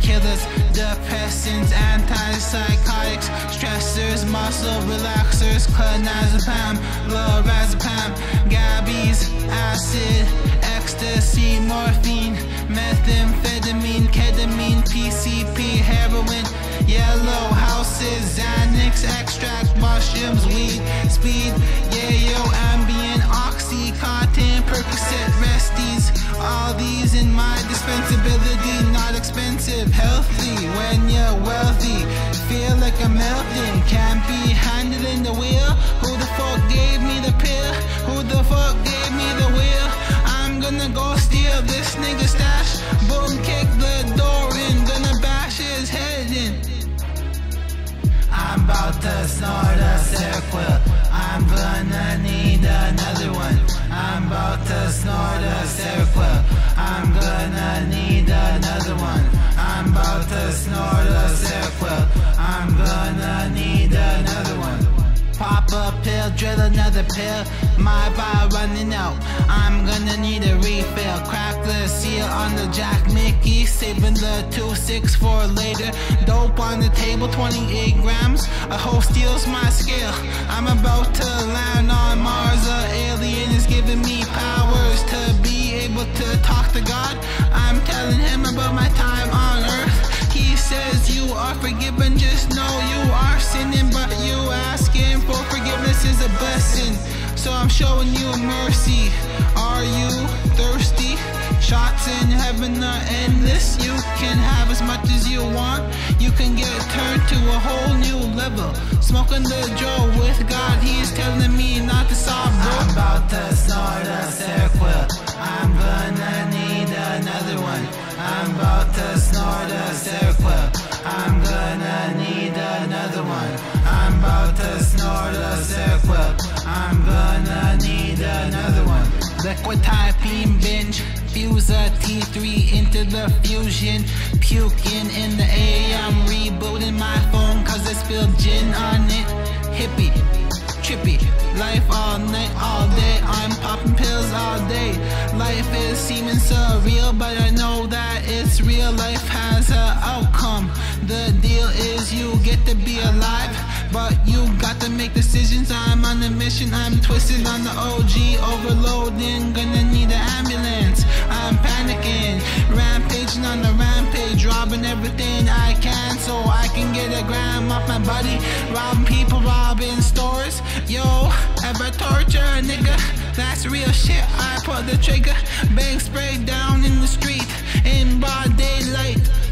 painkillers, depressants, antipsychotics, stressors, muscle relaxers, clonazepam, lorazepam, Gabby's acid, ecstasy, morphine, methamphetamine, ketamine, PCP, heroin, yellow houses, Xanax, extract, mushrooms, weed, speed, yayo, Ambien, Oxycontin, Percocet, Resties, all these in my dispensability, not expensive, healthy when you're wealthy, feel like I'm melting, can't be handling the wheel, who the fuck gave me the pill, who the fuck gave me the wheel, I'm gonna go steal this nigga stash, boom, kick the door in, gonna bash his head in. I'm about to snort a Seroquel, I'm gonna need another one. I'm about to snort a Seroquel, I'm gonna need another one. I'm about to snort a Seroquel, I'm gonna need another one. Pop a pill, drill another pill, my bar running out, I'm gonna need a refill. Crack the seal on the Jack Mickey, saving the 264 later. Dope on the table, 28 grams, a hoe steals my scale. I'm about to land on Mars, a alien is giving me powers to be able to talk to God. I'm telling him about my time on earth, he says you are forgiven, just know you are sinning, but you asking for forgiveness is a blessing, so I'm showing you mercy. Are you thirsty? Shots in heaven are endless, you can have as much as you want, you can get turned to a whole new level. Smoking the Joe with God, he's telling me not to stop, bro. I'm about to snort a Seroquel, I'm gonna need another one. I'm about to snort a Seroquel, I'm gonna need another one. I'm about to snort a Seroquel, I'm gonna need another one. Liquid binge, fuse a T3 into the fusion, puking in the A. I'm rebooting my phone cause I spilled gin on it. Hippie, trippy, life all night, all day, I'm popping pills all day. Life is seeming surreal, but I know that it's real. Life has an outcome, the deal is you get to be alive, but you got to make decisions. I'm on a mission, I'm twisted on the OG, overloading, gonna need an ambulance. I'm panicking, rampaging on the rampage, robbing everything I can so I can get a gram off my body. Robbing people, robbing stores. Yo, ever torture a nigga? That's real shit, I pull the trigger. Bang spray down in the street, in broad daylight.